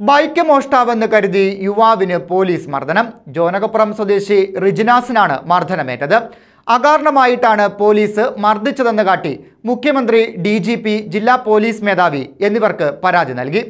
Bike മോഷ്ടാവെന്ന് കരുതി യുവാവിന് police മർദ്ദനം. ജോനകപ്പുറം സ്വദേശി റിജിനാസിനാണ് മർദ്ദനമേറ്റത്. അകാരണമായിട്ടാണ് പോലീസ് മർദ്ദിച്ചതെന്ന് കാട്ടി മുഖ്യമന്ത്രി, DGP, ജില്ലാ പോലീസ് മേധാവി എന്നിവർക്ക് പരാതി നൽകി.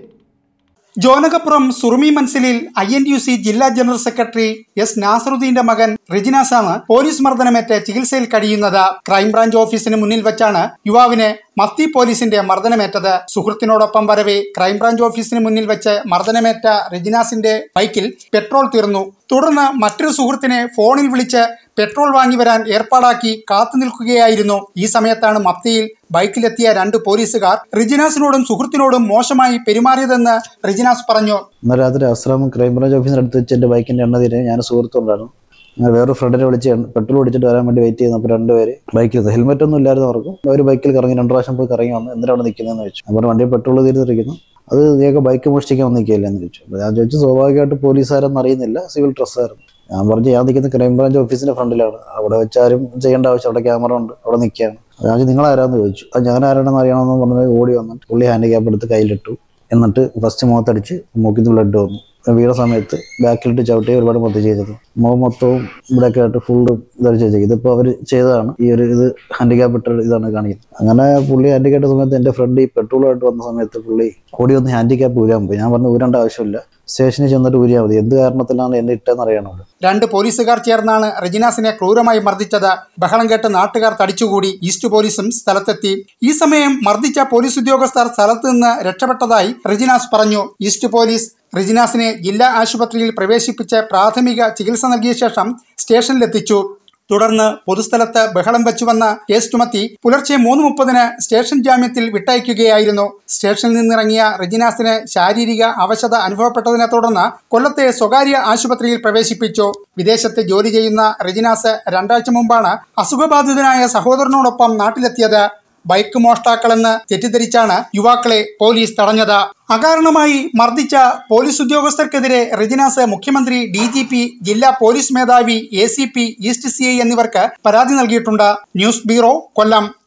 ജോനകപ്പുറം സുറുമി മൻസിലിൽ INTUC ജില്ലാ ജനറൽ സെക്രട്ടറി S. നാസറുദ്ദീന്റെ മകൻ റിജിനാസാണ് പോലീസ് മർദ്ദനമേറ്റ് ചികിത്സയിൽ കഴിയുന്നത്. ക്രൈംബ്രാഞ്ച് ഓഫീസിന് മുന്നിൽ വെച്ചാണ് യുവാവിന് മത്തി പോലീസിന്റെ മർദ്ദനമേറ്റത്. സുഹൃത്തിനോടൊപ്പം വരവെ ക്രൈംബ്രാഞ്ച് ഓഫീസിന് മുന്നിൽ വെച്ച് മർദ്ദനമേറ്റ റിജിനാസിന്റെ ബൈക്കിൽ പെട്രോൾ തീർന്നു. തുടർന്ന് മറ്റൊരു സുഹൃത്തിനെ ഫോണിൽ വിളിച്ച് പെട്രോൾ വാങ്ങി വരാൻ ഏർപ്പാടാക്കി കാത്തു നിൽക്കുകയായിരുന്നു. ഈ സമയത്താണ് മത്തിയിൽ ബൈക്കിലെത്തിയ 2 പോലീസുകാർ റിജിനാസിനോടും സുഹൃത്തിനോടും മോശമായി പെരുമാറിയതെന്ന് റിജിനാസ് പറഞ്ഞു. ഇന്ന് രാത്രി ആശ്രമം ക്രൈംബ്രാഞ്ച് ഓഫീസിന് അടുത്ത് വെച്ച് എൻ്റെ ബൈക്കിന്റെ എണ്ണ തീരെ ഞാൻ സുഹൃത്തുണ്ടായിരുന്നു. വേറൊരു ഫ്രണ്ടിനെ വിളിച്ച് പെട്രോൾ അടിച്ചിട്ട് വരാൻ വേണ്ടി വെയിറ്റ് ചെയ്യുന്നപ്പോൾ 2 പേര് ബൈക്കിൽ ഹെൽമെറ്റ് ഒന്നും ഇല്ലായിരുന്നു. അവർക്കും ഒരു ബൈക്കിൽ കറങ്ങി 2 പ്രാവശ്യം പോയി കറങ്ങി വന്നു. എന്തിനാണ് നിൽക്കുന്നതെന്ന് ചോദിച്ചു. അപ്പോൾ വണ്ടിയിൽ പെട്രോൾ തീർന്നിരിക്കുന്നു, അത് നീയൊക്കെ ബൈക്ക് മോഷ്ടിക്കാൻ വന്നിരിക്കുകയല്ലേ എന്ന് ചോദിച്ചു. അപ്പോൾ ഞാൻ ചോദിച്ചു, സ്വാഭാവികമായിട്ട് പോലീസുകാരെന്ന് അറിയുന്നില്ല, സിവിൽ ഡ്രസ്സായിരുന്നു. ഞാൻ പറഞ്ഞു, ഞാൻ നിൽക്കുന്ന ക്രൈംബ്രാഞ്ച് ഓഫീസിന്റെ ഫ്രണ്ടിലാണ്, അവിടെ വെച്ചാരും ചെയ്യേണ്ട ആവശ്യം, അവിടെ ക്യാമറ ഉണ്ട്, അവിടെ നിൽക്കുകയാണ്. ഞാൻ നിങ്ങൾ ആരാന്ന് ചോദിച്ചു. അത് ഞാൻ ആരാണെന്ന് അറിയണമെന്ന് പറഞ്ഞ് ഓടി വന്നിട്ട് പുള്ളി ഹാൻഡിക്യാപ്പ് എടുത്ത് കയ്യിലിട്ടു. എന്നിട്ട് ഫസ്റ്റ് മുഖത്തടിച്ച് മൂക്കിന്ന് ബ്ലഡ് വന്നു. വീണ സമയത്ത് ബാക്കിലിട്ട് ചവിട്ടി ഒരുപാട് മൊത്തം ചെയ്തത്. മുഖം മൊത്തവും ഇവിടെയൊക്കെ ആയിട്ട് ഫുള്ളും ധരിച്ചു വെച്ചേക്കും. ഇതിപ്പോൾ അവർ ചെയ്തതാണ്. ഈ ഒരു ഇത് ഹാൻഡിക്യാപ്പ് ഇട്ട ഇതാണ് കാണിക്കുന്നത്. അങ്ങനെ പുള്ളി ഹാൻഡിക്യാപ്പ് സമയത്ത് എൻ്റെ ഫ്രണ്ട് ഈ പെട്രോളായിട്ട് വന്ന സമയത്ത് പുള്ളി ഓടി വന്ന് ഹാൻഡിക്യാപ്പ് ഊരാൻ പോയി. ഞാൻ പറഞ്ഞു, ഊരേണ്ട ആവശ്യമില്ല, സ്റ്റേഷനിൽ ചെന്നിട്ട് ഊരിയാൽ മതി, എന്ത് കാരണത്തിലാണ് എന്നെ ഇട്ടെന്ന് അറിയണമല്ലോ. 2 പോലീസുകാർ ചേർന്നാണ് റിജിനാസിനെ ക്രൂരമായി മർദ്ദിച്ചത്. ബഹളം കേട്ട് നാട്ടുകാർ തടിച്ചുകൂടി. ഈസ്റ്റ് പോലീസും സ്ഥലത്തെത്തി. ഈ സമയം മർദ്ദിച്ച പോലീസ് ഉദ്യോഗസ്ഥർ സ്ഥലത്ത് നിന്ന് രക്ഷപ്പെട്ടതായി റിജിനാസ് പറഞ്ഞു. ഈസ്റ്റ് പോലീസ് റിജിനാസിനെ ജില്ലാ ആശുപത്രിയിൽ പ്രവേശിപ്പിച്ച് പ്രാഥമിക ചികിത്സ നൽകിയ ശേഷം സ്റ്റേഷനിലെത്തിച്ചു. തുടർന്ന് പൊതുസ്ഥലത്ത് ബഹളം വെച്ചുവന്ന കേസ് ചുമത്തി പുലർച്ചെ 3:30 സ്റ്റേഷൻ ജാമ്യത്തിൽ വിട്ടയക്കുകയായിരുന്നു. സ്റ്റേഷനിൽ നിന്നിറങ്ങിയ റിജിനാസിന് ശാരീരിക അവശത അനുഭവപ്പെട്ടതിനെ തുടർന്ന് കൊല്ലത്തെ സ്വകാര്യ ആശുപത്രിയിൽ പ്രവേശിപ്പിച്ചു. വിദേശത്ത് ജോലി ചെയ്യുന്ന റിജിനാസ് 2 ആഴ്ച മുമ്പാണ് അസുഖബാധിതനായ സഹോദരനോടൊപ്പം നാട്ടിലെത്തിയത്. ബൈക്ക് മോഷ്ടാക്കളെന്ന് തെറ്റിദ്ധരിച്ചാണ് യുവാക്കളെ പോലീസ് തടഞ്ഞത്. അകാരണമായി മർദ്ദിച്ച പോലീസ് ഉദ്യോഗസ്ഥർക്കെതിരെ റിജിനാസ് മുഖ്യമന്ത്രി, DGP, ജില്ലാ പോലീസ് മേധാവി, ACP, ഈസ്റ്റ് CI എന്നിവർക്ക് പരാതി നൽകിയിട്ടുണ്ട്. ന്യൂസ് ബ്യൂറോ, കൊല്ലം.